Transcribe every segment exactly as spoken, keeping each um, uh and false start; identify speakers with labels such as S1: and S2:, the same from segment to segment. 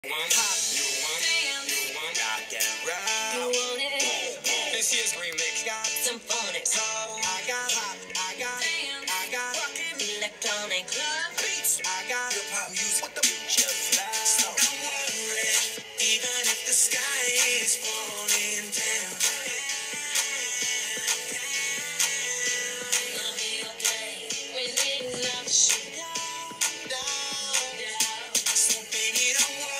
S1: One, you want, you want, goddamn right. You want it. This here's remix. Got some phonic soul. I got hot. I got, I got fucking electronic club beats. I got hip hop music with the future fly. So don't worry, even if the sky is falling down. It'll be okay when it knocks you down, down, down. So baby, don't worry.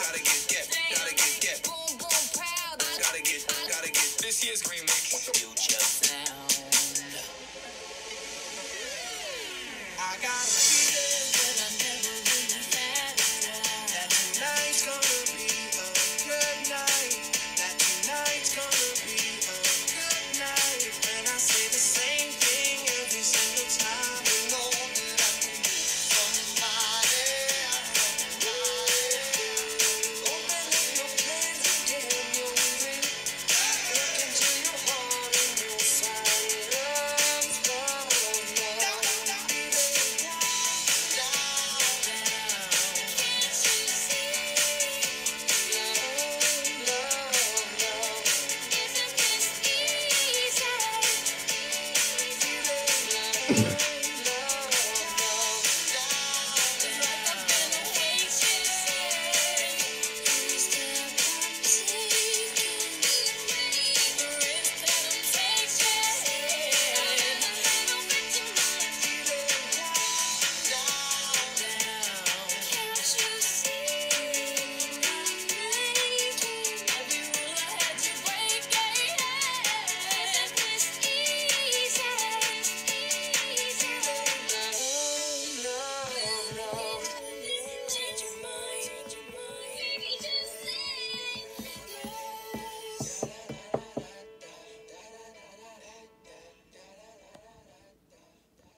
S1: This year's remix.